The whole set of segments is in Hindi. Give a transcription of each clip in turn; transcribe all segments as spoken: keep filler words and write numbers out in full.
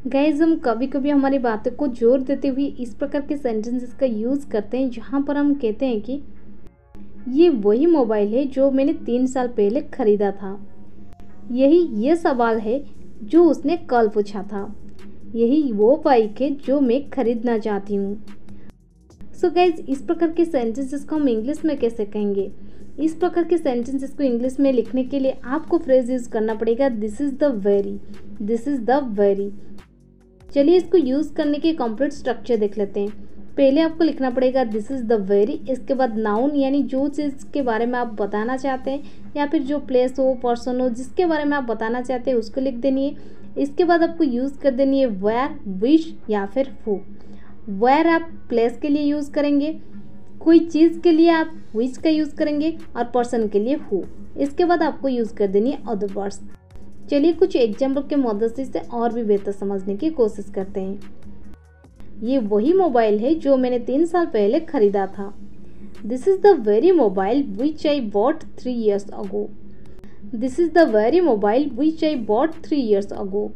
गाइज हम कभी कभी हमारी बातों को जोर देते हुए इस प्रकार के सेंटेंसेस का यूज़ करते हैं जहाँ पर हम कहते हैं कि ये वही मोबाइल है जो मैंने तीन साल पहले ख़रीदा था। यही ये सवाल है जो उसने कल पूछा था। यही वो बाइक है जो मैं खरीदना चाहती हूँ। सो गाइज इस प्रकार के सेंटेंसेस को हम इंग्लिश में कैसे कहेंगे? इस प्रकार के सेंटेंसेस को इंग्लिश में लिखने के लिए आपको फ्रेज यूज़ करना पड़ेगा this is the very, this is the very. चलिए इसको यूज़ करने के कंप्लीट स्ट्रक्चर देख लेते हैं। पहले आपको लिखना पड़ेगा दिस इज़ द वेरी, इसके बाद नाउन यानी जो चीज़ के बारे में आप बताना चाहते हैं या फिर जो प्लेस हो, पर्सन हो, जिसके बारे में आप बताना चाहते हैं उसको लिख देनी है। इसके बाद आपको यूज़ कर देनी है वेयर, विच या फिर हु। वेयर आप प्लेस के लिए यूज़ करेंगे, कोई चीज़ के लिए आप विच का यूज़ करेंगे और पर्सन के लिए हु। इसके बाद आपको यूज़ कर देनी है अदर वर्ड्स। चलिए कुछ एग्जाम्पल के मदद से इसे और भी बेहतर समझने की कोशिश करते हैं। ये वही मोबाइल है जो मैंने तीन साल पहले खरीदा था। This is the very mobile which I bought three years ago. This is the very mobile which I bought three years ago.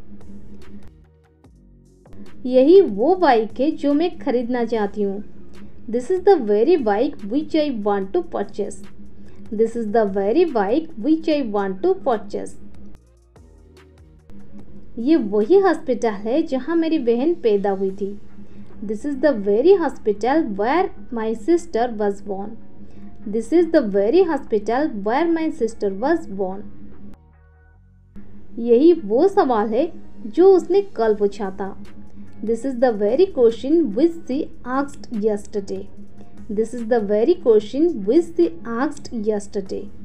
यही वो बाइक है जो मैं खरीदना चाहती हूँ। This is the very bike which I want to purchase. This is the very bike which I want to purchase. ये वही हॉस्पिटल है जहाँ मेरी बहन पैदा हुई थी। This is the very hospital where my sister was born. This is the very hospital where my sister was born. यही वो सवाल है जो उसने कल पूछा था। This is the very question which she asked yesterday. This is the very question which she asked yesterday.